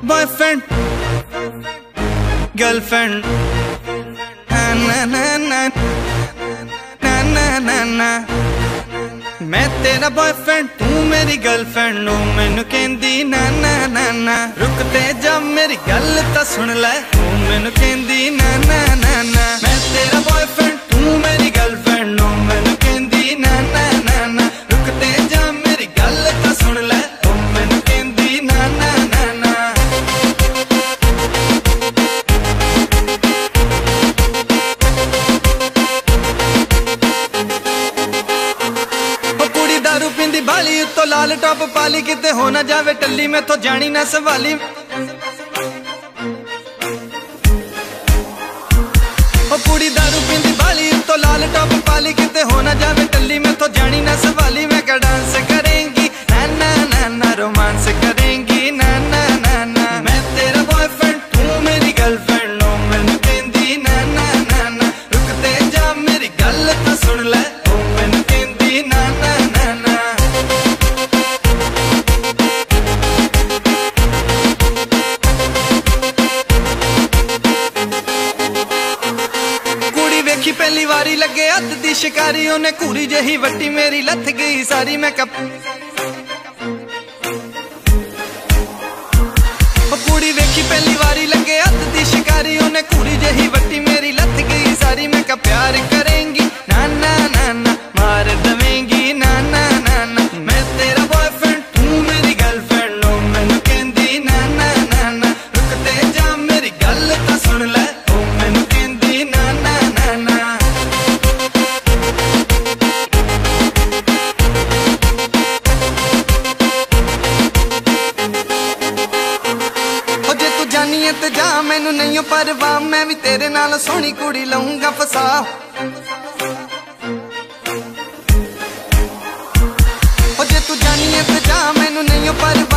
Boyfriend girlfriend ना ना ना ना ना ना ना। मैं तेरा बॉयफ्रेंड तू मेरी गर्लफ्रेंड ओ मैनू कहंदी ना ना ना ना। रुकते जा मेरी गल तां सुन लै तू मैनू कहंदी ना ना ना ना। मैं तेरा बॉयफ्रेंड तू मेरी गर्लफ्रेंड ओ मैनू कहंदी ना ना ना ना। रुकते जा मेरी गल तां सुन लै तू मैनू कहंदी ना ना ना ना। दारू पींदी बाली उत्तो लाल टॉप पाली किते हो ना जावे टल्ली में तो जानी ना सवाली। ओ कुड़ी दारू पींदी बाली उत्तो लाल टॉप पाली किते हो ना जावे टल्ली में तो जानी ना सवाली। मैं का डांस करेंगी ना ना ना ना रोमांस करेंगी ना ना ना ना। मैं तेरा बॉयफ्रेंड तू मेरी गर्लफ्रेंड ओ मैनू कहंदी ना ना ना ना। रुकते जा मेरी गल तां सुन लै ओ मैनू कहंदी ना ना ना ना। पहली वारी लगे हथ दी शिकारी उन्हें कूरी जही वट्टी मेरी लथ गई सारी। मैं कप कुड़ी वेखी पहली वारी लगे हथ दी शिकारी उन्हें कूरी जही वट्टी मेरी लथ गई सारी। मैं का प्यार करेंगी ना ना ना ना मार दवेंगी ना ना ना ना। मैं तेरा बॉयफ्रेंड तू मेरी गर्लफ्रेंड ओ मैनू कहंदी ना ना ना ना। रुकते जा मेरी गल तां सुन लै ओ मैनू कहंदी ना ना ना ना। ते जा मैनू नहीं परवाह मैं भी तेरे नाल सोहनी कुड़ी लऊंगा फसा। जे तू जानी है ते जा मैनू नहीं परवाह